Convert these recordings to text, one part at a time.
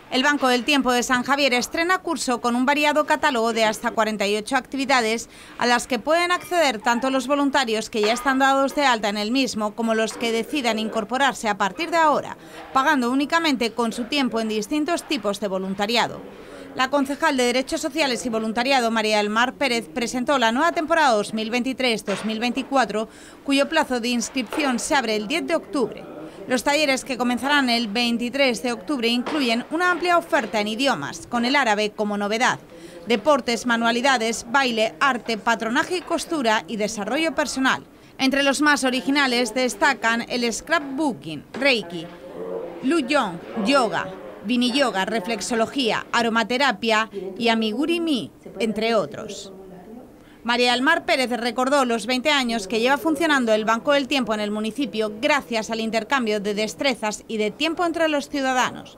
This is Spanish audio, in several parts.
El Banco del Tiempo de San Javier estrena curso con un variado catálogo de hasta 48 actividades a las que pueden acceder tanto los voluntarios que ya están dados de alta en el mismo como los que decidan incorporarse a partir de ahora, pagando únicamente con su tiempo en distintos tipos de voluntariado. La concejal de Derechos Sociales y Voluntariado, María del Mar Pérez, presentó la nueva temporada 2023-2024, cuyo plazo de inscripción se abre el 10 de octubre. Los talleres que comenzarán el 23 de octubre incluyen una amplia oferta en idiomas, con el árabe como novedad, deportes, manualidades, baile, arte, patronaje y costura y desarrollo personal. Entre los más originales destacan el scrapbooking, reiki, luyong, yoga, Vini yoga, reflexología, aromaterapia y amigurumi, entre otros. María del Mar Pérez recordó los 20 años que lleva funcionando el Banco del Tiempo en el municipio gracias al intercambio de destrezas y de tiempo entre los ciudadanos.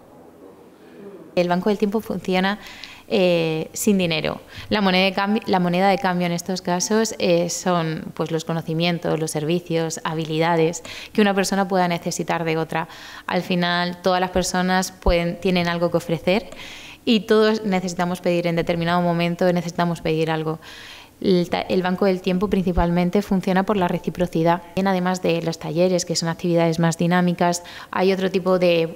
El Banco del Tiempo funciona sin dinero. La moneda de cambio en estos casos son pues, los conocimientos, los servicios, habilidades que una persona pueda necesitar de otra. Al final, todas las personas tienen algo que ofrecer y todos necesitamos pedir en determinado momento, necesitamos pedir algo. El Banco del Tiempo principalmente funciona por la reciprocidad. Además de los talleres, que son actividades más dinámicas, hay otro tipo de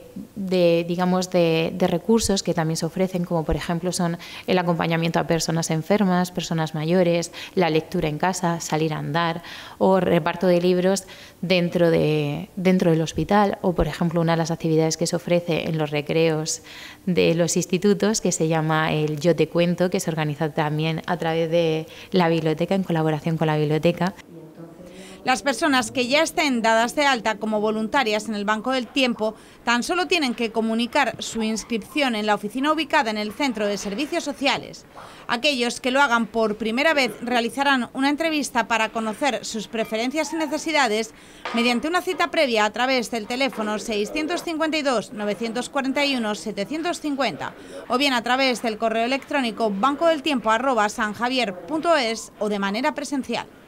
recursos que también se ofrecen, como por ejemplo son el acompañamiento a personas enfermas, personas mayores, la lectura en casa, salir a andar o reparto de libros dentro del hospital, o por ejemplo una de las actividades que se ofrece en los recreos de los institutos, que se llama el Yo te cuento, que se organiza también a través de la biblioteca, en colaboración con la biblioteca. Las personas que ya estén dadas de alta como voluntarias en el Banco del Tiempo tan solo tienen que comunicar su inscripción en la oficina ubicada en el Centro de Servicios Sociales. Aquellos que lo hagan por primera vez realizarán una entrevista para conocer sus preferencias y necesidades mediante una cita previa a través del teléfono 652 941 750 o bien a través del correo electrónico bancodeltiempo@sanjavier.es o de manera presencial.